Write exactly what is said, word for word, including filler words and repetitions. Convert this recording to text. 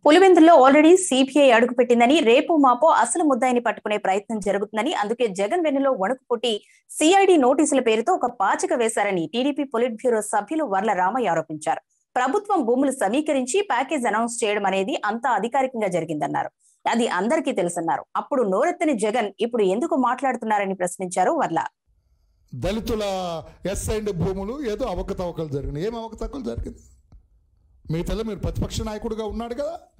పులివెందుల్లో already CBI అడుగుపెట్టిందని, రేపు మాపో అసలు ముద్దాయిని పట్టుకునే ప్రయత్నం జరుగుతుందని, అందుకే జగన్ వెన్నులో వణుకు పుట్టి సిఐడి నోటీసుల పేరుతో ఒక పాచిక వేశారని టీడీపీ పొలిట్ బ్యూరో సభ్యులు వర్ల రామయ్య ఆరోపించారు. ప్రభుత్వం భూములు సమీకరించి ప్యాకేజ్ అనౌన్స్ చేయడం అనేది అంతా అధికారికంగా జరిగిందన్నారు. అది అందరికీ తెలుసన్నారు. అప్పుడు నోరెత్తని జగన్ ఇప్పుడు ఎందుకు మాట్లాడుతున్నారని ప్రశ్నించారు వర్ల. దళితుల ఎస్ అండ్ భూములు ఏదో అవకతవకలు జరిగినాయి. ఏం అవకతవకలు జరిగింది? మీ తల మీరు ప్రతిపక్ష నాయకుడిగా ఉన్నాడు కదా.